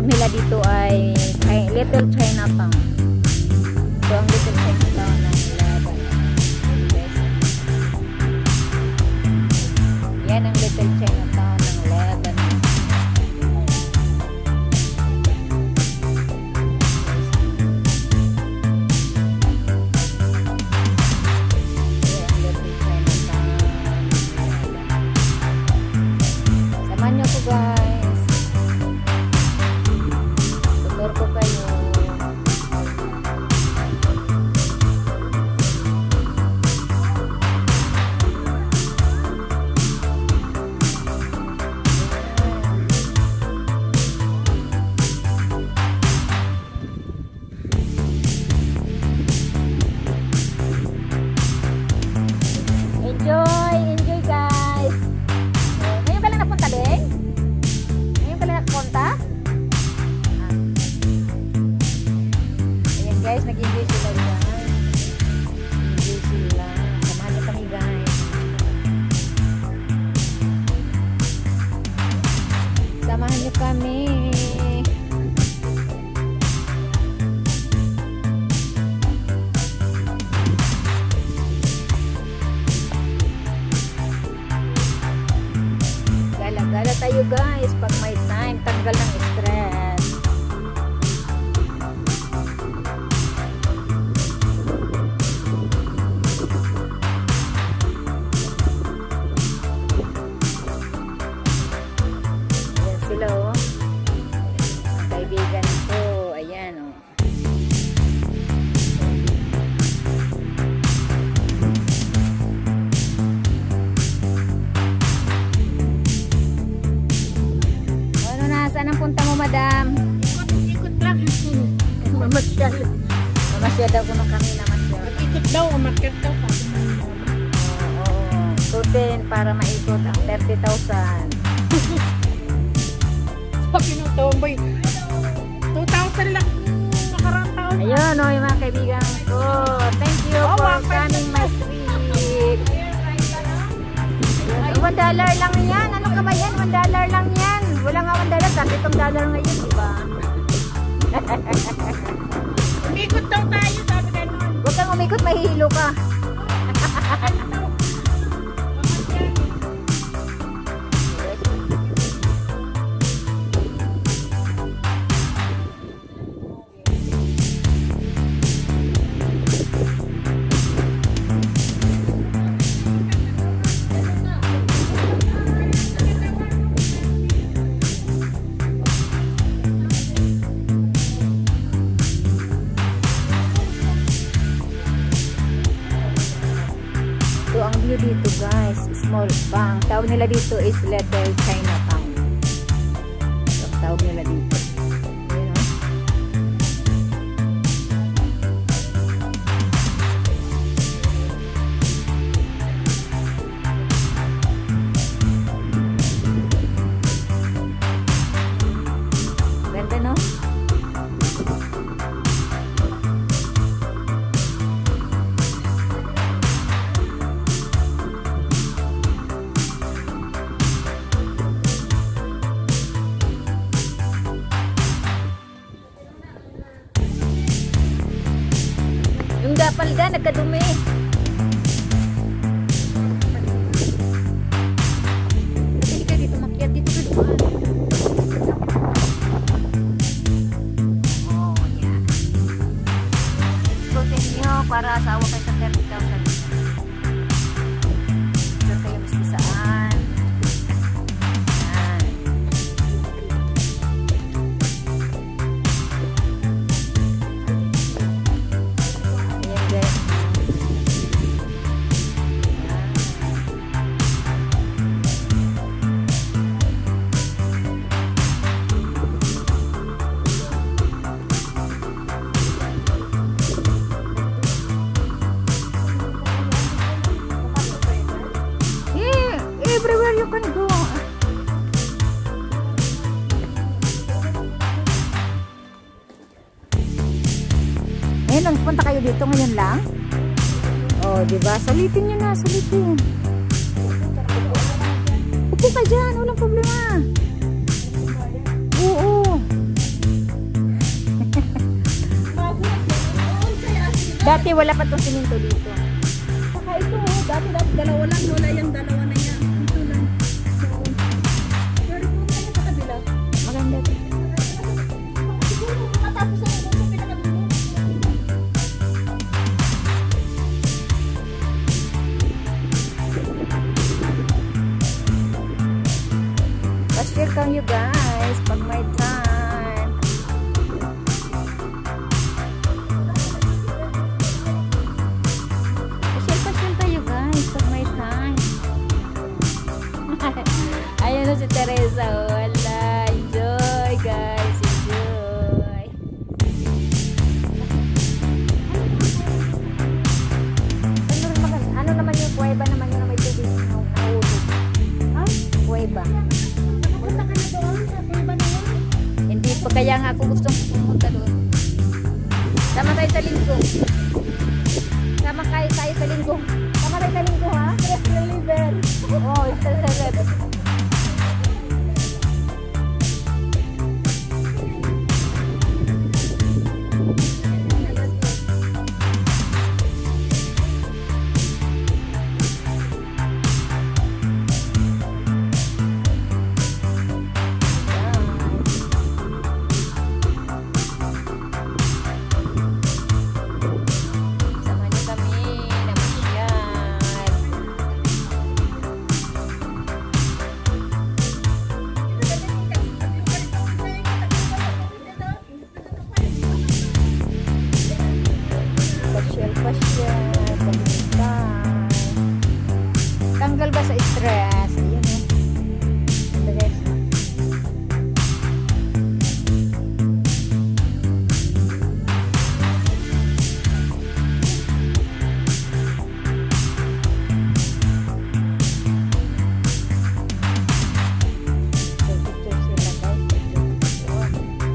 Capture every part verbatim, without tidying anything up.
tawag nila dito ay Little Chinatown. So ang Little Chinatown ng Laban. Yan ang Little Chinatown ng Laban. Samahan niyo ko guys. Tutor ko kayo. Enjoy! Enjoy guys! Ngayon ka lang napunta din? Ngayon ka lang napunta? Ah. Ayan guys, nag-enjoy sila guys. Enjoy sila. Samahan niyo kami guys. Samahan niyo kami. Gala tayo guys pag may time, tanggal ng stress. Ayan sila oh. Ang kaibigan ko, ayan oh. Saan ang punta mo, madam? Ikot lang. Mamasyal. Mamasyal daw kung kami namasyal. Ikot daw, umakyat daw. Oo, ikutin para maikot ang thirty thousand. Sabi nung tomboy, two thousand lang nakarang taon. Ayun, o, yung mga kaibigan ko. Thank you Oh, for wow, coming my trip. Ayun, one dollar lang yan. Ano ka ba yan? One dollar lang yan. Wala nga one dollar. Kasi itong dollar ngayon, diba? Umikot daw tayo, sabi ganun. Huwag kang umikot, mahihilo ka. So, ang view dito guys, small pang. Tawag nila dito is Little Chinatown. So, tawag nila dito. Ayan, oh. Ganda no? Yung gapal ga, nagkadumi. Hindi ka dito makyat, dito ka dumaan. Oh, yeah. Ikutin nyo para asawa kayo sa thirty thousand. Sure kayo miski saan. Yan. Ayan guys. Yeah, everywhere you can go. Eh, nagpunta kayo dito ngayon lang? Oh, di ba? Sulitin nyo na, sulitin. Upo ka dyan, walang problema. Oo. Kasi wala pa tong siminto dito. Saka ito, oh, dati-dati dalawa lang, wala yung dalawa na yan. Ito lang. So, pero kung tayo sa kabila. Maganda to. Siguro matapos ang ito sa pinakadulo. Pa-share kayo guys pag may time. Pa-share pa-share kayo guys pag may time. Ayun na si Teresa. Wala. Enjoy guys. Enjoy. Ano, naman, ano naman yung kuweba naman yung may tubig na nahulog? Ha? Kuweba. Punta ka na doon sa kuweba na yun. Hindi pa kaya nga ako gustong pumunta doon. Sama tayo sa linggo. Sama kayo tayo sa linggo. Sama tayo sa linggo ha? Stress reliever. Oo, oh, stress reliever. Sama niyo kami na masyal. Pasyal, pasyal. Pagintay. Tanggal ba sa stress? Ayan o. Ito guys. Picture sila guys. Picture.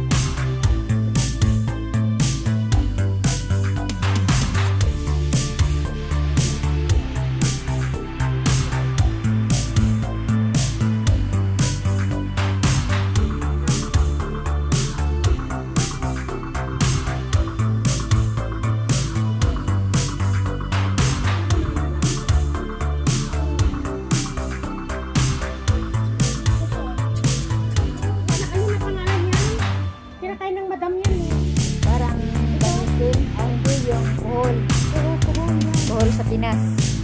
Ano na pangalan yan? Kinakain ng madam yan eh. Parang gamitin. Ay, hindi yung buhol. Oo, kuhon yan. Buhol sa Pinas.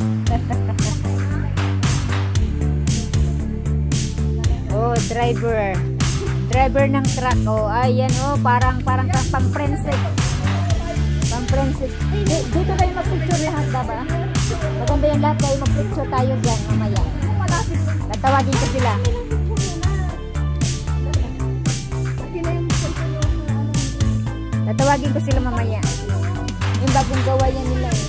Oh, driver. Driver ng truck. Oh, ayan oh, parang parang kang pang princess. Pang princess. Di- Dito kayo mag-picture lahat ba ba? Maganda yung lahat kayo mag-picture tayo dyan mamaya. Tatawagin ko sila. Tatawagin ko sila mamaya. Yung bagong gawa yan nila eh.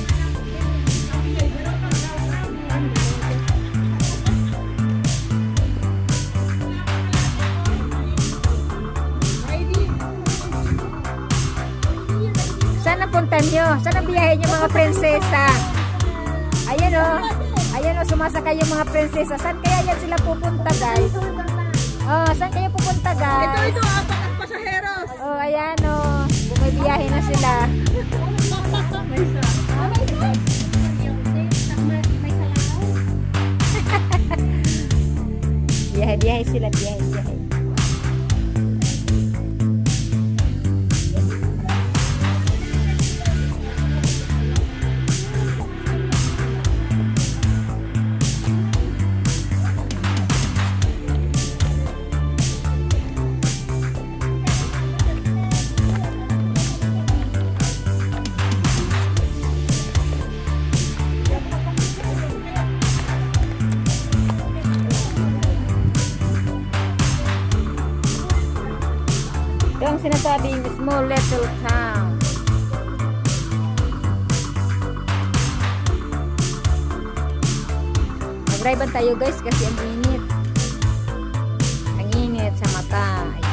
Saan ang punta nyo? Saan ang biyahe nyo mga prinsesa? Ayan o. Ayan o, sumasakay yung mga prinsesa. Saan kaya yan sila pupunta guys? Oh, saan kayo pupunta guys? Ito, ito, apat ang pasaheros. Oh, ayan o. Bumibiyahe na sila. May isa. Ah, may isa? May salaw? Biyahe, biyahe sila. Biyahe, biyahe. Yung sinasabing small little town. Mag-drive tayo guys kasi ang init. Ang init sa mata. Ayan.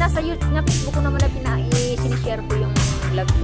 nasa YouTube, na Facebook ko naman na pina-sinishare ko yung vlog ko.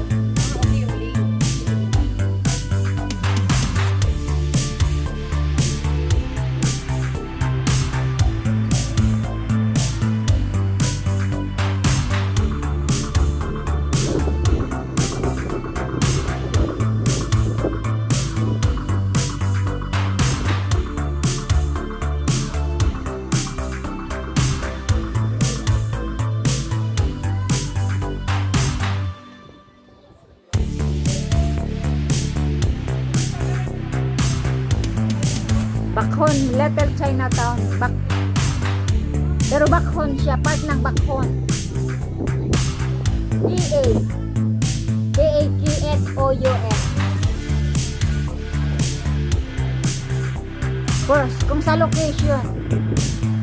Bakhon, Little Chinatown. Bak Pero Bakhon siya, part ng Bakhon. B A B A Q S O U S. First, kung sa location.